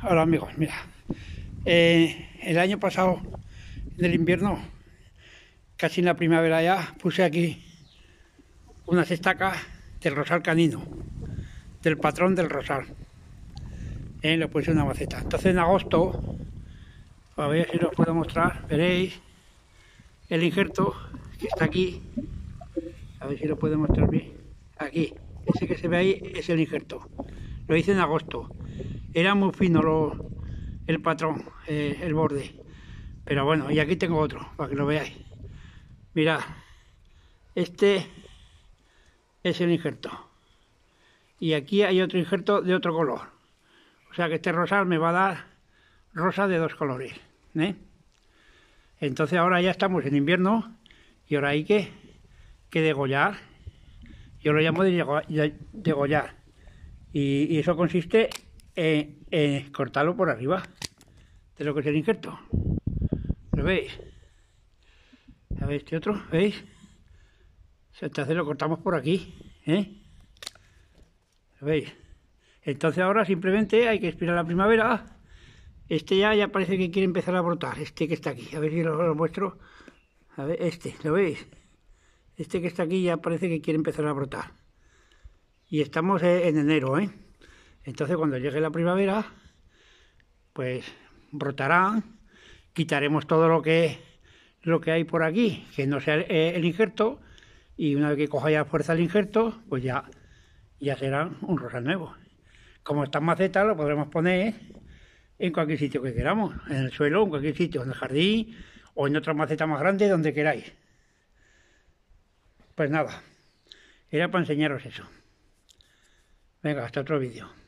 Hola amigos, mira, el año pasado, en el invierno, casi en la primavera ya, puse aquí unas estacas del rosal canino, del patrón del rosal. Le puse una maceta. Entonces en agosto, a ver si os puedo mostrar, veréis el injerto que está aquí, a ver si lo puedo mostrar bien, aquí, ese que se ve ahí es el injerto. Lo hice en agosto, era muy fino el patrón, el borde, pero bueno, y aquí tengo otro para que lo veáis. Mirad, este es el injerto y aquí hay otro injerto de otro color, o sea que este rosal me va a dar rosa de dos colores, Entonces ahora ya estamos en invierno y ahora hay que degollar. Yo lo llamo de degollar y eso consiste en cortarlo por arriba de lo que es el injerto. ¿Lo veis? A ver este otro, ¿veis? Entonces lo cortamos por aquí, ¿Lo veis? Entonces ahora simplemente hay que esperar la primavera. Este ya parece que quiere empezar a brotar, este que está aquí. A ver si lo muestro. A ver, este, ¿lo veis? Este que está aquí ya parece que quiere empezar a brotar. Y estamos en enero, Entonces cuando llegue la primavera, pues brotarán. Quitaremos todo lo que hay por aquí, que no sea el injerto, y una vez que coja ya fuerza el injerto, pues ya será un rosal nuevo. Como estas macetas lo podremos poner en cualquier sitio que queramos, en el suelo, en cualquier sitio, en el jardín o en otra maceta más grande, donde queráis. Pues nada, era para enseñaros eso. Venga, hasta otro vídeo.